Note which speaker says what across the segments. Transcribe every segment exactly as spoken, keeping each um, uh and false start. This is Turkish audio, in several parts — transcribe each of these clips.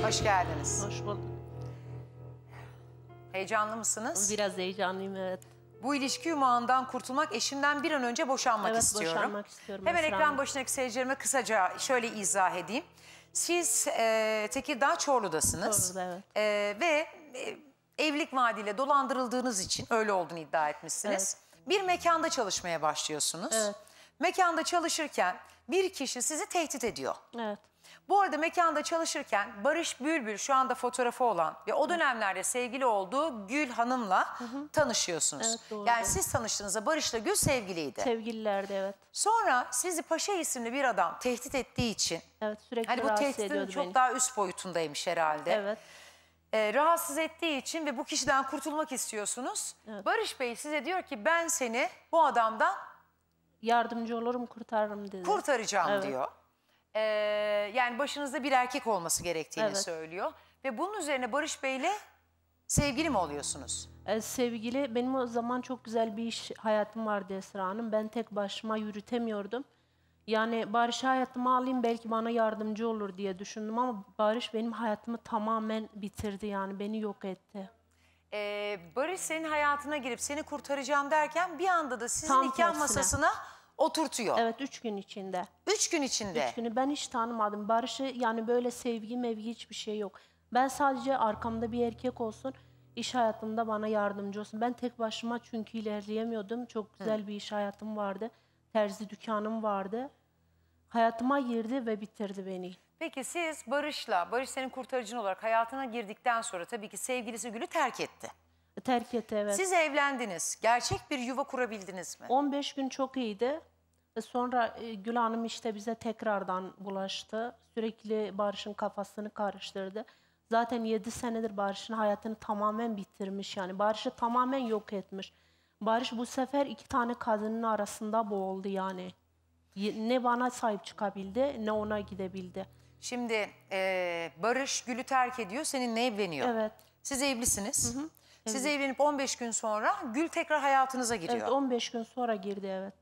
Speaker 1: Hoş geldiniz.
Speaker 2: Hoş bulduk.
Speaker 1: Heyecanlı mısınız?
Speaker 2: Biraz heyecanlıyım, evet.
Speaker 1: Bu ilişki yumağından kurtulmak, eşimden bir an önce boşanmak
Speaker 2: evet,
Speaker 1: istiyorum.
Speaker 2: boşanmak istiyorum.
Speaker 1: Hemen
Speaker 2: Esra
Speaker 1: ekran
Speaker 2: Hanım.
Speaker 1: başındaki seyircilerime kısaca şöyle izah edeyim. Siz e, Tekirdağ Çorlu'dasınız.
Speaker 2: Çorlu'da, evet.
Speaker 1: E, ve e, evlilik vaadiyle dolandırıldığınız için öyle olduğunu iddia etmişsiniz. Evet. Bir mekanda çalışmaya başlıyorsunuz.
Speaker 2: Evet.
Speaker 1: Mekanda çalışırken bir kişi sizi tehdit ediyor.
Speaker 2: Evet.
Speaker 1: Bu arada mekanda çalışırken Barış Bülbül, şu anda fotoğrafı olan ve o dönemlerde sevgili olduğu Gül Hanım'la hı hı. tanışıyorsunuz.
Speaker 2: Evet, doğru.
Speaker 1: Yani siz tanıştığınızda Barış'la Gül sevgiliydi.
Speaker 2: Sevgililerdi, evet.
Speaker 1: Sonra sizi Paşa isimli bir adam tehdit ettiği için,
Speaker 2: evet, sürekli
Speaker 1: hani bu
Speaker 2: rahatsız
Speaker 1: tehditin
Speaker 2: ediyordu
Speaker 1: çok
Speaker 2: beni.
Speaker 1: daha üst boyutundaymış herhalde.
Speaker 2: Evet.
Speaker 1: Ee, rahatsız ettiği için ve bu kişiden kurtulmak istiyorsunuz. Evet. Barış Bey size diyor ki ben seni bu adamdan
Speaker 2: yardımcı olurum, kurtarırım dedi.
Speaker 1: Kurtaracağım
Speaker 2: evet.
Speaker 1: diyor. Ee, yani başınızda bir erkek olması gerektiğini
Speaker 2: evet.
Speaker 1: söylüyor. Ve bunun üzerine Barış Bey'le sevgili mi oluyorsunuz?
Speaker 2: Ee, sevgili, benim o zaman çok güzel bir iş hayatım vardı Esra Hanım. Ben tek başıma yürütemiyordum. Yani Barış'ı hayatıma alayım, belki bana yardımcı olur diye düşündüm ama Barış benim hayatımı tamamen bitirdi, yani beni yok etti.
Speaker 1: Ee, Barış senin hayatına girip seni kurtaracağım derken bir anda da sizin
Speaker 2: Tam
Speaker 1: nikah
Speaker 2: tersine.
Speaker 1: masasına oturtuyor.
Speaker 2: Evet, üç gün içinde.
Speaker 1: Üç gün içinde?
Speaker 2: Üç günü ben hiç tanımadım. Barış'ı, yani böyle sevgi mevgi hiçbir şey yok. Ben sadece arkamda bir erkek olsun, iş hayatımda bana yardımcı olsun. Ben tek başıma çünkü ilerleyemiyordum. Çok güzel Hı. bir iş hayatım vardı. Terzi dükkanım vardı. Hayatıma girdi ve bitirdi beni.
Speaker 1: Peki siz Barış'la, Barış senin kurtarıcın olarak hayatına girdikten sonra tabii ki sevgilisi Gül'ü terk etti.
Speaker 2: Terk etti, evet.
Speaker 1: Siz evlendiniz. Gerçek bir yuva kurabildiniz mi?
Speaker 2: on beş gün çok iyiydi. Sonra Gül Hanım işte bize tekrardan bulaştı. Sürekli Barış'ın kafasını karıştırdı. Zaten yedi senedir Barış'ın hayatını tamamen bitirmiş. Yani Barış'ı tamamen yok etmiş. Barış bu sefer iki tane kadının arasında boğuldu yani. Ne bana sahip çıkabildi, ne ona gidebildi.
Speaker 1: Şimdi e, Barış Gül'ü terk ediyor, seninle evleniyor.
Speaker 2: Evet.
Speaker 1: Siz evlisiniz. Hı hı. Siz
Speaker 2: evet.
Speaker 1: evlenip on beş gün sonra Gül tekrar hayatınıza giriyor.
Speaker 2: Evet, on beş gün sonra girdi, evet.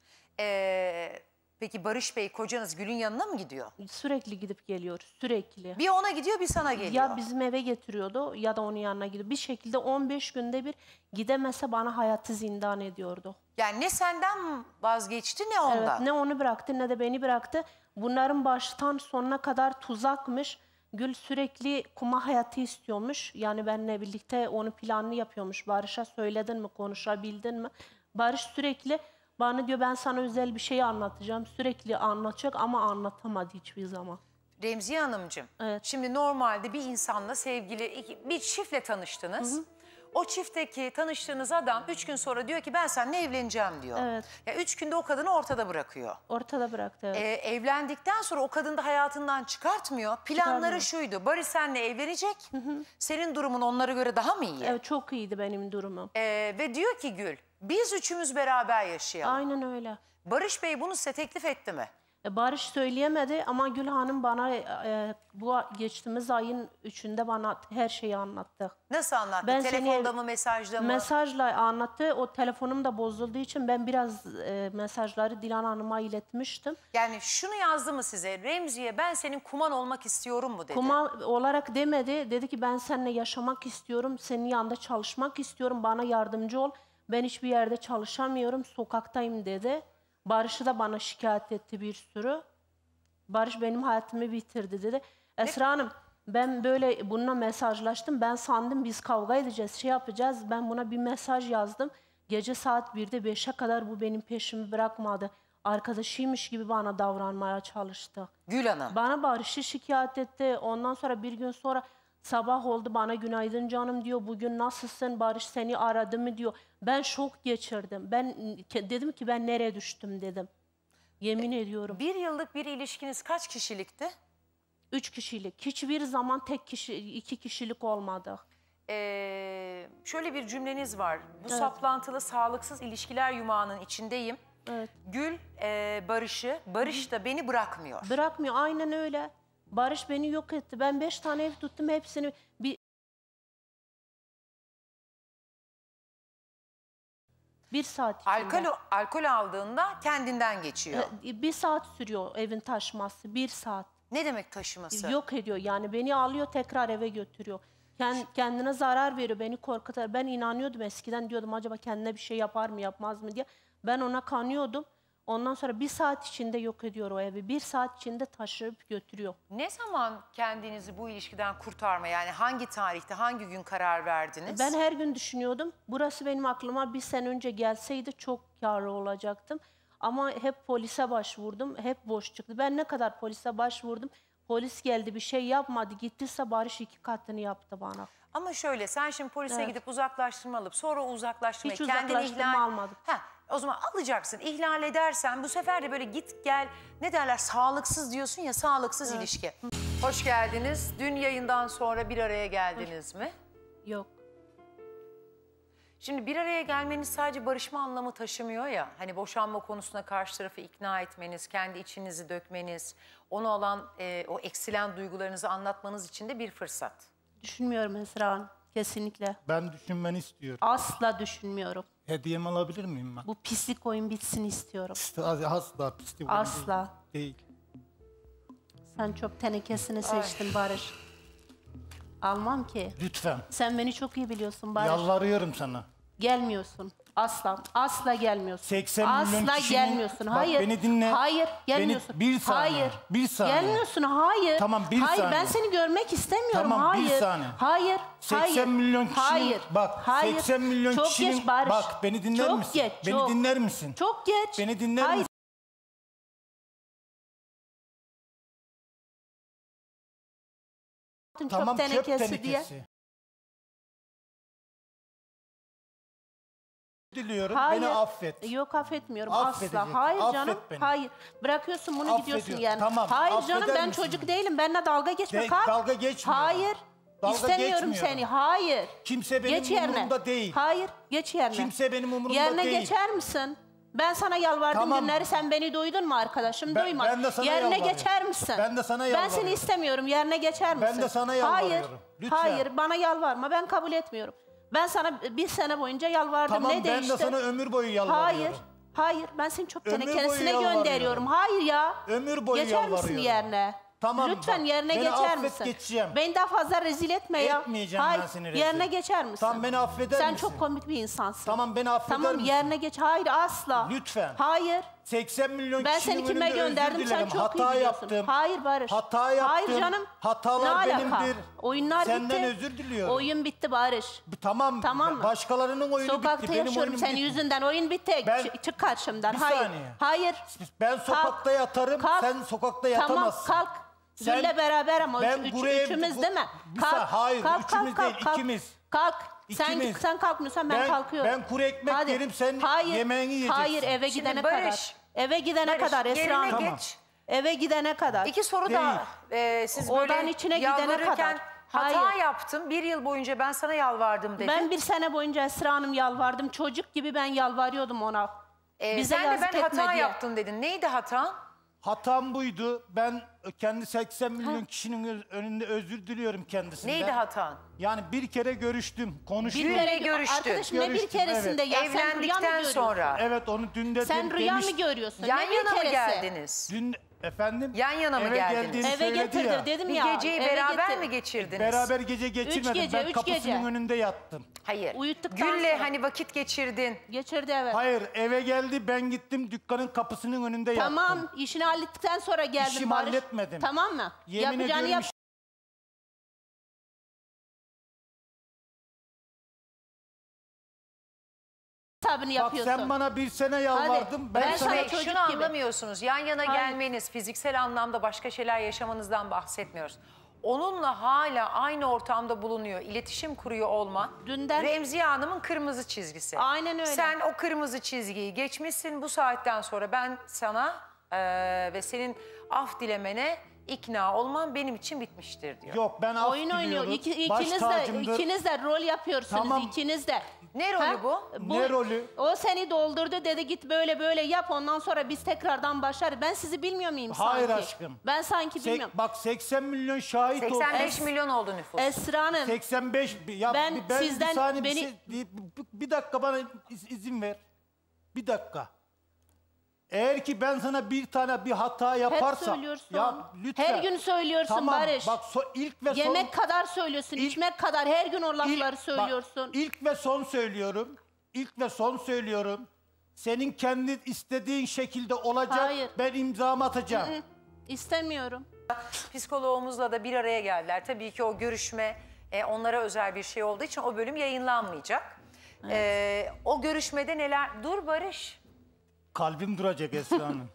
Speaker 1: Ee, peki Barış Bey, kocanız Gül'ün yanına mı gidiyor?
Speaker 2: Sürekli gidip geliyor, sürekli.
Speaker 1: Bir ona gidiyor, bir sana geliyor.
Speaker 2: Ya bizim eve getiriyordu ya da onun yanına gidiyor. Bir şekilde on beş günde bir gidemese bana hayatı zindan ediyordu.
Speaker 1: Yani ne senden vazgeçti ne ondan.
Speaker 2: Evet, ne onu bıraktı ne de beni bıraktı. Bunların baştan sonuna kadar tuzakmış. Gül sürekli kuma hayatı istiyormuş. Yani benimle birlikte onu planını yapıyormuş. Barış'a söyledin mi, konuşabildin mi? Barış sürekli bana diyor ben sana özel bir şey anlatacağım. Sürekli anlatacak ama anlatamadı hiçbir zaman.
Speaker 1: Remziye Hanımcığım, evet. Şimdi normalde bir insanla sevgili, bir çiftle tanıştınız. Hı hı. O çiftteki tanıştığınız adam üç gün sonra diyor ki ben seninle evleneceğim diyor. Evet. Ya üç günde o kadını ortada bırakıyor.
Speaker 2: Ortada bıraktı, evet.
Speaker 1: Ee, evlendikten sonra o kadını da hayatından çıkartmıyor. Planları şuydu, Barış seninle evlenecek. Hı hı. Senin durumun onlara göre daha mı iyi?
Speaker 2: Evet, çok iyiydi benim durumum.
Speaker 1: Ee, ve diyor ki Gül, biz üçümüz beraber yaşayalım.
Speaker 2: Aynen öyle.
Speaker 1: Barış Bey bunu size teklif etti mi?
Speaker 2: Barış söyleyemedi ama Gül Hanım bana e, bu geçtiğimiz ayın üçünde bana her şeyi anlattı.
Speaker 1: Nasıl anlattı? Ben Telefonda seni, mı, mesajda mı?
Speaker 2: Mesajla anlattı. O telefonum da bozulduğu için ben biraz e, mesajları Dilan Hanım'a iletmiştim.
Speaker 1: Yani şunu yazdı mı size? Remziye ben senin kuman olmak istiyorum mu dedi?
Speaker 2: Kuman olarak demedi. Dedi ki ben seninle yaşamak istiyorum. Senin yanında çalışmak istiyorum. Bana yardımcı ol. Ben hiçbir yerde çalışamıyorum. Sokaktayım dedi. Barış'ı da bana şikayet etti bir sürü. Barış benim hayatımı bitirdi dedi. Esra Hanım, ben böyle bununla mesajlaştım. Ben sandım biz kavga edeceğiz, şey yapacağız. Ben buna bir mesaj yazdım. Gece saat birde beşe kadar bu benim peşimi bırakmadı. Arkadaşıymış gibi bana davranmaya çalıştı.
Speaker 1: Gül Hanım.
Speaker 2: Bana Barış'ı şikayet etti. Ondan sonra bir gün sonra sabah oldu, bana günaydın canım diyor. Bugün nasılsın? Barış seni aradı mı diyor. Ben şok geçirdim. Ben dedim ki ben nereye düştüm dedim. Yemin e, ediyorum.
Speaker 1: Bir yıllık bir ilişkiniz kaç kişilikti?
Speaker 2: Üç kişilik. Hiçbir zaman tek kişi, iki kişilik olmadı.
Speaker 1: Ee, şöyle bir cümleniz var. Bu evet. saplantılı, sağlıksız ilişkiler yumağının içindeyim. Evet. Gül e, Barış'ı, Barış da beni bırakmıyor.
Speaker 2: Bırakmıyor, aynen öyle. Barış beni yok etti. Ben beş tane ev tuttum, hepsini bir... Bir saat içinde.
Speaker 1: Alkol, alkol aldığında kendinden geçiyor.
Speaker 2: Bir saat sürüyor evin taşması, bir saat.
Speaker 1: Ne demek taşıması?
Speaker 2: Yok ediyor yani, beni alıyor tekrar eve götürüyor. Kendine zarar veriyor, beni korkutar. Ben inanıyordum eskiden, diyordum acaba kendine bir şey yapar mı yapmaz mı diye. Ben ona kanıyordum. Ondan sonra bir saat içinde yok ediyor o evi. Bir saat içinde taşıyıp götürüyor.
Speaker 1: Ne zaman kendinizi bu ilişkiden kurtarma, yani hangi tarihte, hangi gün karar verdiniz?
Speaker 2: Ben her gün düşünüyordum. Burası benim aklıma bir sene önce gelseydi çok kârlı olacaktım. Ama hep polise başvurdum. Hep boş çıktı. Ben ne kadar polise başvurdum. Polis geldi bir şey yapmadı. Gittiyse Barış iki katını yaptı bana.
Speaker 1: Ama şöyle, sen şimdi polise
Speaker 2: Evet.
Speaker 1: gidip uzaklaştırma alıp sonra uzaklaştırmayı
Speaker 2: Hiç
Speaker 1: kendini
Speaker 2: uzaklaştırma
Speaker 1: ihlal...
Speaker 2: almadım.
Speaker 1: Heh, o zaman alacaksın. İhlal edersen bu sefer de böyle git gel, ne derler, sağlıksız diyorsun ya, sağlıksız
Speaker 2: Evet.
Speaker 1: ilişki. Hoş geldiniz. Dün yayından sonra bir araya geldiniz mi?
Speaker 2: Yok.
Speaker 1: Şimdi bir araya gelmeniz sadece barışma anlamı taşımıyor ya. Hani boşanma konusunda karşı tarafı ikna etmeniz, kendi içinizi dökmeniz, ona olan e, o eksilen duygularınızı anlatmanız için de bir fırsat.
Speaker 2: Düşünmüyorum Esra Hanım. Kesinlikle.
Speaker 3: Ben düşünmeni istiyorum.
Speaker 2: Asla düşünmüyorum.
Speaker 3: Hediyemi alabilir miyim ben?
Speaker 2: Bu pislik oyun bitsin istiyorum.
Speaker 3: Asla pislik
Speaker 2: Asla.
Speaker 3: değil.
Speaker 2: Sen çok tenekesini seçtin Barış. Almam ki.
Speaker 3: Lütfen.
Speaker 2: Sen beni çok iyi biliyorsun Barış.
Speaker 3: Yalvarıyorum sana.
Speaker 2: Gelmiyorsun. Asla. Asla gelmiyorsun.
Speaker 3: seksen milyon
Speaker 2: Asla
Speaker 3: kişinin...
Speaker 2: gelmiyorsun.
Speaker 3: Bak,
Speaker 2: Hayır.
Speaker 3: beni dinle.
Speaker 2: Hayır. Gelmiyorsun.
Speaker 3: Beni... Bir saniye.
Speaker 2: Hayır.
Speaker 3: Bir saniye.
Speaker 2: Gelmiyorsun. Hayır.
Speaker 3: Tamam, bir
Speaker 2: Hayır.
Speaker 3: saniye.
Speaker 2: Ben seni görmek istemiyorum.
Speaker 3: Tamam, bir
Speaker 2: Hayır.
Speaker 3: saniye.
Speaker 2: Hayır.
Speaker 3: seksen
Speaker 2: Hayır.
Speaker 3: milyon kişinin...
Speaker 2: Hayır.
Speaker 3: Bak
Speaker 2: Hayır.
Speaker 3: seksen milyon
Speaker 2: çok
Speaker 3: kişinin...
Speaker 2: Geç Barış.
Speaker 3: Bak beni dinler
Speaker 2: çok
Speaker 3: misin?
Speaker 2: Geç,
Speaker 3: beni
Speaker 2: çok.
Speaker 3: dinler misin?
Speaker 2: Çok geç.
Speaker 3: Beni dinler
Speaker 2: Hayır.
Speaker 3: misin? Tamam,
Speaker 2: çok
Speaker 3: çöp
Speaker 2: tenekesi
Speaker 3: tenekesi.
Speaker 2: diye.
Speaker 3: Diliyorum,
Speaker 2: Hayır.
Speaker 3: beni affet.
Speaker 2: Yok, affetmiyorum
Speaker 3: Affedecek.
Speaker 2: asla. Hayır
Speaker 3: Affet
Speaker 2: canım.
Speaker 3: beni.
Speaker 2: Hayır. Bırakıyorsun bunu,
Speaker 3: Affediyorum.
Speaker 2: gidiyorsun yani.
Speaker 3: Tamam,
Speaker 2: Hayır canım,
Speaker 3: affeder
Speaker 2: ben
Speaker 3: misin
Speaker 2: çocuk
Speaker 3: beni?
Speaker 2: değilim. Benimle dalga geçme.
Speaker 3: De-
Speaker 2: Kalk.
Speaker 3: dalga geçmiyorum.
Speaker 2: Hayır.
Speaker 3: Dalga
Speaker 2: İstemiyorum
Speaker 3: geçmiyorum.
Speaker 2: seni. Hayır.
Speaker 3: Kimse benim
Speaker 2: geç yerine.
Speaker 3: umurumda değil.
Speaker 2: Hayır. Geç yerine.
Speaker 3: Kimse benim umurumda
Speaker 2: yerine
Speaker 3: değil.
Speaker 2: geçer misin? Ben sana yalvardığım
Speaker 3: Tamam.
Speaker 2: günleri sen beni duydun mu arkadaşım?
Speaker 3: Ben-
Speaker 2: Duymadın.
Speaker 3: ben de sana
Speaker 2: yerine
Speaker 3: yalvarıyorum.
Speaker 2: geçer misin?
Speaker 3: Ben de sana
Speaker 2: Ben
Speaker 3: yalvarıyorum.
Speaker 2: seni istemiyorum. Yerine geçer misin?
Speaker 3: Ben de sana
Speaker 2: Hayır.
Speaker 3: yalvarıyorum. Lütfen.
Speaker 2: Hayır. Bana yalvarma. Ben kabul etmiyorum. Ben sana bir sene boyunca yalvardım.
Speaker 3: Tamam,
Speaker 2: ne
Speaker 3: ben
Speaker 2: değişti?
Speaker 3: de sana ömür boyu yalvarıyorum.
Speaker 2: Hayır. Hayır. Ben seni çok
Speaker 3: Ömür boyu
Speaker 2: tenekesine
Speaker 3: yalvarıyorum.
Speaker 2: gönderiyorum. Hayır ya.
Speaker 3: Ömür boyu
Speaker 2: Geçer misin
Speaker 3: yalvarıyorum.
Speaker 2: yerine?
Speaker 3: Tamam,
Speaker 2: Lütfen
Speaker 3: bak,
Speaker 2: yerine
Speaker 3: beni
Speaker 2: geçer
Speaker 3: affet,
Speaker 2: misin?
Speaker 3: geçeceğim.
Speaker 2: Beni daha fazla rezil etme ya.
Speaker 3: Etmeyeceğim
Speaker 2: Hayır.
Speaker 3: ben seni rezil.
Speaker 2: Yerine geçer misin?
Speaker 3: Tamam, beni affeder
Speaker 2: Sen
Speaker 3: misin?
Speaker 2: çok komik bir insansın.
Speaker 3: Tamam, beni affeder
Speaker 2: Tamam,
Speaker 3: misin?
Speaker 2: yerine geç. Hayır, asla.
Speaker 3: Lütfen.
Speaker 2: Hayır.
Speaker 3: seksen milyon
Speaker 2: Ben
Speaker 3: kişinin
Speaker 2: seni kime
Speaker 3: önünde
Speaker 2: gönderdim
Speaker 3: özür
Speaker 2: sen
Speaker 3: dilerim.
Speaker 2: çok
Speaker 3: Hata
Speaker 2: iyi biliyorsun.
Speaker 3: yaptım.
Speaker 2: Hayır Barış.
Speaker 3: Hata yaptım.
Speaker 2: Hayır canım.
Speaker 3: Hatalar
Speaker 2: ne alaka?
Speaker 3: benimdir.
Speaker 2: Oyunlar
Speaker 3: Senden
Speaker 2: bitti.
Speaker 3: özür diliyorum.
Speaker 2: Oyun bitti Barış.
Speaker 3: Tamam.
Speaker 2: Tamam mı?
Speaker 3: Başkalarının oyunu
Speaker 2: Sokakta
Speaker 3: bitti. Benim
Speaker 2: yaşıyorum
Speaker 3: oyunum
Speaker 2: senin
Speaker 3: bitti.
Speaker 2: yüzünden. Oyun bitti.
Speaker 3: Ben-
Speaker 2: Ç- çık karşımdan.
Speaker 3: Bir
Speaker 2: Hayır.
Speaker 3: saniye.
Speaker 2: Hayır.
Speaker 3: Ben sokakta yatarım,
Speaker 2: Kalk.
Speaker 3: sen sokakta
Speaker 2: Tamam,
Speaker 3: yatamazsın.
Speaker 2: kalk.
Speaker 3: Sen-
Speaker 2: Gül'le beraber ama
Speaker 3: Ben
Speaker 2: üç,
Speaker 3: buraya-
Speaker 2: üçümüz
Speaker 3: bu-
Speaker 2: değil mi?
Speaker 3: Bir
Speaker 2: Kalk,
Speaker 3: saniye, hayır,
Speaker 2: kalk,
Speaker 3: üçümüz
Speaker 2: kalk,
Speaker 3: değil,
Speaker 2: kalk,
Speaker 3: ikimiz.
Speaker 2: Kalk. Sen,
Speaker 3: İkimiz.
Speaker 2: sen kalkmıyorsan ben,
Speaker 3: Ben-
Speaker 2: kalkıyorum.
Speaker 3: ben kuru ekmek yerim, sen yemeğini yiyeceksin.
Speaker 2: Hayır, eve
Speaker 1: Şimdi
Speaker 2: gidene
Speaker 1: Barış,
Speaker 2: kadar. Eve gidene
Speaker 1: Barış,
Speaker 2: kadar Esra
Speaker 1: yerine
Speaker 2: Hanım.
Speaker 3: Tamam.
Speaker 1: geç.
Speaker 2: Eve gidene kadar.
Speaker 1: İki soru
Speaker 3: Değil.
Speaker 1: da e, siz
Speaker 2: Odanın
Speaker 1: böyle
Speaker 2: içine gidene
Speaker 1: yalvarırken
Speaker 2: kadar.
Speaker 1: hata
Speaker 2: Hayır.
Speaker 1: yaptım. Bir yıl boyunca ben sana yalvardım dedin.
Speaker 2: Ben bir sene boyunca Esra Hanım yalvardım. Çocuk gibi ben yalvarıyordum ona.
Speaker 1: E,
Speaker 2: Bize
Speaker 1: sen de
Speaker 2: yazık
Speaker 1: ben hata
Speaker 2: etme diye.
Speaker 1: yaptım dedin. Neydi hatan?
Speaker 3: Hatam buydu. Ben kendi seksen milyon kişinin ö- önünde özür diliyorum kendisinden.
Speaker 1: Neydi hatan?
Speaker 3: Yani bir kere görüştüm, konuştum.
Speaker 1: Bir kere görüştün.
Speaker 2: Arkadaşım ne bir
Speaker 3: Görüştüm,
Speaker 2: keresinde
Speaker 3: evet.
Speaker 2: ya sen rüya mı
Speaker 1: Evlendikten
Speaker 2: görüyorsun?
Speaker 1: sonra.
Speaker 3: Evet, onu dün de
Speaker 2: Sen
Speaker 3: de-
Speaker 2: rüya
Speaker 3: demiş-
Speaker 2: mı görüyorsun?
Speaker 1: Yan
Speaker 2: ne bir
Speaker 1: yana mı
Speaker 2: keresi?
Speaker 1: geldiniz?
Speaker 3: Dün efendim?
Speaker 1: Yan yana mı
Speaker 3: eve
Speaker 1: geldiniz?
Speaker 3: geldiğini
Speaker 2: Eve
Speaker 3: söyledi
Speaker 2: getirdi
Speaker 3: ya.
Speaker 2: dedim
Speaker 1: Bir
Speaker 2: ya.
Speaker 1: geceyi
Speaker 2: eve
Speaker 1: beraber
Speaker 2: getir.
Speaker 1: mi geçirdiniz?
Speaker 3: Beraber gece geçirmedim.
Speaker 2: gece,
Speaker 3: ben
Speaker 2: üç
Speaker 3: kapısının
Speaker 2: gece.
Speaker 3: önünde yattım.
Speaker 1: Hayır.
Speaker 2: Uyuttuktan
Speaker 1: Gül'le
Speaker 2: sonra.
Speaker 1: hani vakit geçirdin.
Speaker 2: Geçirdi evet.
Speaker 3: Hayır, eve geldi, ben gittim dükkanın kapısının önünde
Speaker 2: Tamam,
Speaker 3: yattım.
Speaker 2: işini hallettikten sonra geldin
Speaker 3: İşimi
Speaker 2: Barış.
Speaker 3: halletmedim.
Speaker 2: Tamam mı?
Speaker 3: Yemin
Speaker 2: Yapacağını
Speaker 3: ediyorum
Speaker 2: yap.
Speaker 3: iş-
Speaker 2: Hesabını
Speaker 3: Bak
Speaker 2: yapıyorsun.
Speaker 3: sen bana bir sene yalvardın. Ben,
Speaker 2: Ben
Speaker 1: Ben
Speaker 3: sana...
Speaker 2: sana
Speaker 1: Bey,
Speaker 2: çocuk
Speaker 1: şunu
Speaker 2: gibi.
Speaker 1: anlamıyorsunuz. Yan yana
Speaker 2: Hayır.
Speaker 1: gelmeniz, fiziksel anlamda başka şeyler yaşamanızdan bahsetmiyoruz. Onunla hala aynı ortamda bulunuyor, iletişim kuruyor olman.
Speaker 2: Dünden-
Speaker 1: Remziye Hanım'ın kırmızı çizgisi.
Speaker 2: Aynen öyle.
Speaker 1: Sen o kırmızı çizgiyi geçmişsin. Bu saatten sonra ben sana eee, ve senin af dilemene ikna olman benim için bitmiştir diyor.
Speaker 3: Yok, ben af
Speaker 2: Oyun oynuyor.
Speaker 3: diliyorum.
Speaker 2: İki,
Speaker 3: Baş
Speaker 2: ikiniz de
Speaker 3: tacımdır.
Speaker 2: ikiniz de rol yapıyorsunuz
Speaker 3: Tamam.
Speaker 2: ikiniz de.
Speaker 1: Ne rolü bu?
Speaker 3: Ne rolü?
Speaker 2: O seni doldurdu dedi git böyle böyle yap ondan sonra biz tekrardan başlarız. Ben sizi bilmiyor muyum sanki?
Speaker 3: Hayır aşkım.
Speaker 2: Ben sanki
Speaker 3: Sek-
Speaker 2: bilmiyorum.
Speaker 3: bak seksen milyon şahit
Speaker 1: seksen beş
Speaker 3: oldu.
Speaker 1: milyon oldu nüfus.
Speaker 2: Esra Hanım
Speaker 3: seksen beş ya
Speaker 2: Ben
Speaker 3: bir- ben
Speaker 2: sizden-
Speaker 3: bir saniye
Speaker 2: beni-
Speaker 3: bir, şey, bir, bir dakika bana iz- izin ver. Bir dakika. Eğer ki ben sana bir tane bir hata yaparsam...
Speaker 2: Hep söylüyorsun.
Speaker 3: Ya lütfen.
Speaker 2: Her gün söylüyorsun
Speaker 3: Tamam,
Speaker 2: Barış.
Speaker 3: bak so, ilk ve
Speaker 2: Yemek
Speaker 3: son...
Speaker 2: kadar söylüyorsun,
Speaker 3: İlk-
Speaker 2: içmek kadar her gün o lafları
Speaker 3: İlk-
Speaker 2: söylüyorsun.
Speaker 3: Bak, ilk ve son söylüyorum. İlk ve son söylüyorum. Senin kendi istediğin şekilde olacak.
Speaker 2: Hayır.
Speaker 3: Ben imzamı atacağım.
Speaker 2: Hı, İstemiyorum.
Speaker 1: Psikoloğumuzla da bir araya geldiler. Tabii ki o görüşme e, onlara özel bir şey olduğu için o bölüm yayınlanmayacak. E, o görüşmede neler... Dur Barış.
Speaker 3: Kalbim duracak Esra Hanım.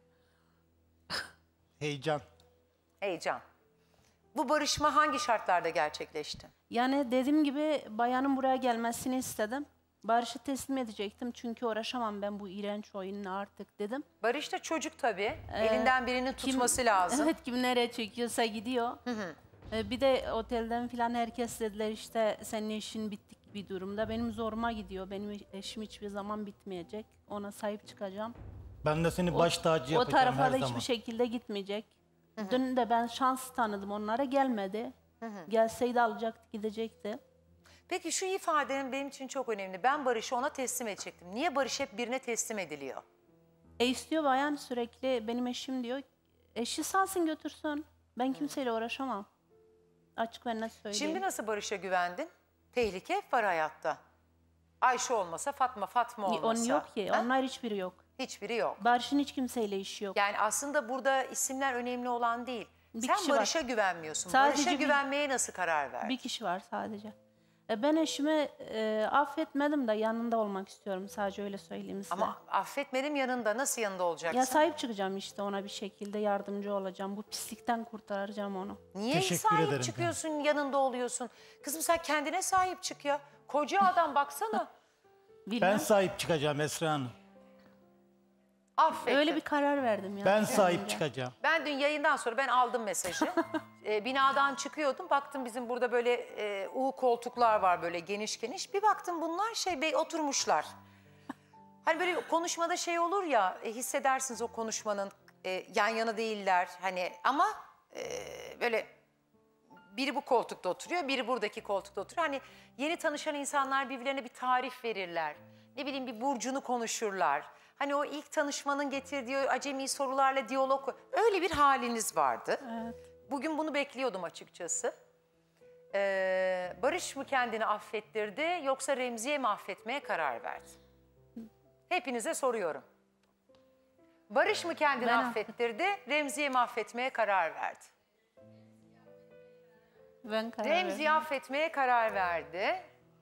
Speaker 3: Heyecan.
Speaker 1: Heyecan. Bu barışma hangi şartlarda gerçekleşti?
Speaker 2: Yani dediğim gibi bayanın buraya gelmesini istedim. Barış'ı teslim edecektim çünkü uğraşamam ben bu iğrenç oyunla artık dedim.
Speaker 1: Barış da çocuk tabii. Elinden birinin tutması
Speaker 2: Kim-
Speaker 1: lazım.
Speaker 2: Evet, kim nereye çekiyorsa gidiyor. Ee, Bir de otelden falan herkes dediler işte senin işin bittik bir durumda. Benim zoruma gidiyor. Benim eşim hiçbir zaman bitmeyecek. Ona sahip çıkacağım.
Speaker 3: Ben de seni baş tacı
Speaker 2: O
Speaker 3: yapacağım
Speaker 2: tarafa
Speaker 3: her
Speaker 2: da
Speaker 3: zaman.
Speaker 2: hiçbir şekilde gitmeyecek. Dün de ben şans tanıdım onlara, gelmedi. Gelseydi alacaktı, gidecekti.
Speaker 1: Peki şu ifadenin benim için çok önemli. Ben Barış'ı ona teslim edecektim. Niye Barış hep birine teslim ediliyor?
Speaker 2: E istiyor bayan sürekli, benim eşim diyor. Eşi salsın götürsün. Ben kimseyle uğraşamam. Açık ve net söyleyeyim.
Speaker 1: Şimdi nasıl Barış'a güvendin? Tehlike hep var hayatta. Ayşe olmasa Fatma, Fatma olmasa.
Speaker 2: Onun yok ki.
Speaker 1: Ha?
Speaker 2: Onlar hiçbiri yok.
Speaker 1: Hiçbiri yok.
Speaker 2: Barış'ın hiç kimseyle işi yok.
Speaker 1: Yani aslında burada isimler önemli olan değil.
Speaker 2: Bir
Speaker 1: Sen
Speaker 2: kişi var.
Speaker 1: Barış'a güvenmiyorsun.
Speaker 2: Sadece
Speaker 1: Barış'a
Speaker 2: bir-
Speaker 1: güvenmeye nasıl karar verdin?
Speaker 2: Bir kişi var sadece. E ben eşimi e, affetmedim de yanında olmak istiyorum. Sadece öyle söyleyeyim size.
Speaker 1: Ama affetmedim yanında. Nasıl yanında olacaksın?
Speaker 2: Ya sahip çıkacağım işte, ona bir şekilde yardımcı olacağım. Bu pislikten kurtaracağım onu.
Speaker 1: Niye
Speaker 3: Teşekkür
Speaker 1: sahip
Speaker 3: ederim.
Speaker 1: çıkıyorsun, yanında oluyorsun? Kızım sen kendine sahip çık ya. Koca adam baksana.
Speaker 2: Bilmem.
Speaker 3: Ben sahip çıkacağım Esra Hanım.
Speaker 1: Affettim.
Speaker 2: Öyle bir karar verdim ya.
Speaker 3: Ben sahip
Speaker 2: kendimce.
Speaker 3: çıkacağım.
Speaker 1: Ben dün yayından sonra ben aldım mesajı. Ee, binadan çıkıyordum. Baktım bizim burada böyle e, U koltuklar var böyle geniş geniş. Bir baktım bunlar şey bey oturmuşlar. Hani böyle konuşmada şey olur ya e, hissedersiniz o konuşmanın e, yan yana değiller. Hani ama e, böyle biri bu koltukta oturuyor, biri buradaki koltukta oturuyor. Hani yeni tanışan insanlar birbirlerine bir tarif verirler. Ne bileyim bir burcunu konuşurlar. Hani o ilk tanışmanın getirdiği acemi sorularla diyalog, öyle bir haliniz vardı.
Speaker 2: Evet.
Speaker 1: Bugün bunu bekliyordum açıkçası. Ee, Barış mı kendini affettirdi yoksa Remziye mi affetmeye karar verdi? Hepinize soruyorum. Barış mı kendini
Speaker 2: Ben
Speaker 1: affettirdi, Remziye mi affetmeye karar verdi?
Speaker 2: Ben karar
Speaker 1: Remziye
Speaker 2: verdim.
Speaker 1: affetmeye karar verdi.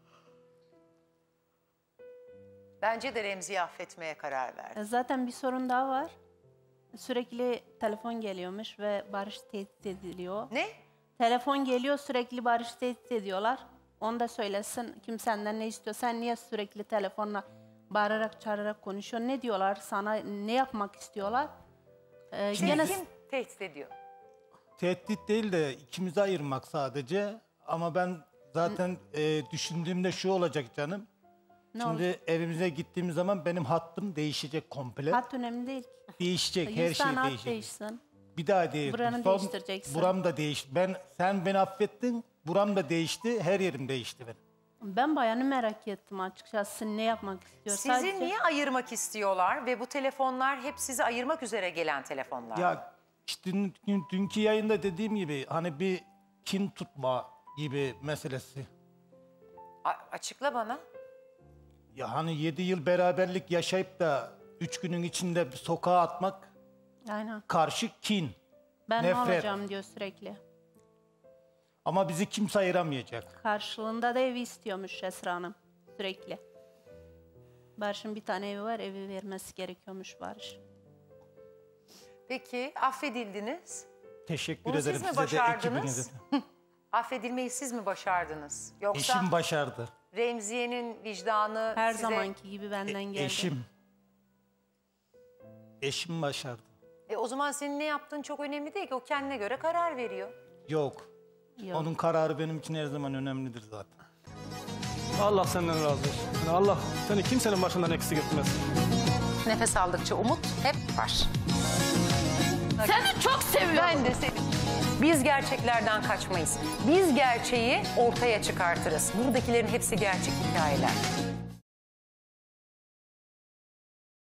Speaker 1: Bence de Remziye affetmeye karar verdi.
Speaker 2: E, Zaten bir sorun daha var. Sürekli telefon geliyormuş ve Barış tehdit ediliyor.
Speaker 1: Ne?
Speaker 2: Telefon geliyor, sürekli Barış tehdit ediyorlar. Onu da söylesin, kim senden ne istiyor? Sen niye sürekli telefonla bağırarak çağırarak konuşuyorsun? Ne diyorlar sana? Ne yapmak istiyorlar? Ee,
Speaker 1: Seni
Speaker 2: gene
Speaker 1: kim tehdit ediyor?
Speaker 3: Tehdit değil de ikimizi ayırmak sadece. Ama ben zaten e, düşündüğümde şu olacak canım.
Speaker 2: ne
Speaker 3: Şimdi
Speaker 2: olacak?
Speaker 3: evimize gittiğimiz zaman benim hattım değişecek komple.
Speaker 2: Hat önemli değil.
Speaker 3: Değişecek, her
Speaker 2: Yüz
Speaker 3: şey
Speaker 2: tane hat
Speaker 3: değişecek.
Speaker 2: değişsin.
Speaker 3: Bir daha değil.
Speaker 2: Buranı
Speaker 3: Son-
Speaker 2: değiştireceksin.
Speaker 3: Buram da değişti. Ben, sen beni affettin, buram da değişti, her yerim değişti benim.
Speaker 2: Ben bayanı merak ettim açıkçası. Ne yapmak istiyor?
Speaker 1: Sizi
Speaker 2: Sadece-
Speaker 1: niye ayırmak istiyorlar ve bu telefonlar hep sizi ayırmak üzere gelen telefonlar?
Speaker 3: Ya işte dün, dün- dünkü yayında dediğim gibi hani bir kin tutma gibi meselesi.
Speaker 1: A- açıkla bana.
Speaker 3: Ya hani yedi yıl beraberlik yaşayıp da üç günün içinde bir sokağa atmak
Speaker 2: Aynen.
Speaker 3: karşı kin.
Speaker 2: Ben ne
Speaker 3: Nefret.
Speaker 2: olacağım diyor sürekli.
Speaker 3: Ama bizi kimse ayıramayacak.
Speaker 2: Karşılığında da evi istiyormuş Esra Hanım sürekli. Barış'ın bir tane evi var, evi vermesi gerekiyormuş Barış.
Speaker 1: Peki affedildiniz.
Speaker 3: Teşekkür
Speaker 1: Bunu siz
Speaker 3: ederim
Speaker 1: mi
Speaker 3: size de
Speaker 1: başardınız?
Speaker 3: ekibinize.
Speaker 1: Affedilmeyi siz mi başardınız? Yoksa
Speaker 3: Eşim başardı.
Speaker 1: Remziye'nin vicdanı
Speaker 2: Her
Speaker 1: size...
Speaker 2: zamanki gibi benden geldi.
Speaker 3: Eşim. Eşim başardı.
Speaker 1: E, o zaman senin ne yaptığın çok önemli değil ki. O kendine göre karar veriyor.
Speaker 3: Yok.
Speaker 2: Yok.
Speaker 3: Onun kararı benim için her zaman önemlidir zaten.
Speaker 4: Allah senden razı olsun. Yani Allah seni kimsenin başından eksik etmez.
Speaker 1: Nefes aldıkça umut hep var.
Speaker 2: Seni çok seviyorum.
Speaker 1: Ben de seni. Biz gerçeklerden kaçmayız. Biz gerçeği ortaya çıkartırız. Buradakilerin hepsi gerçek hikayeler.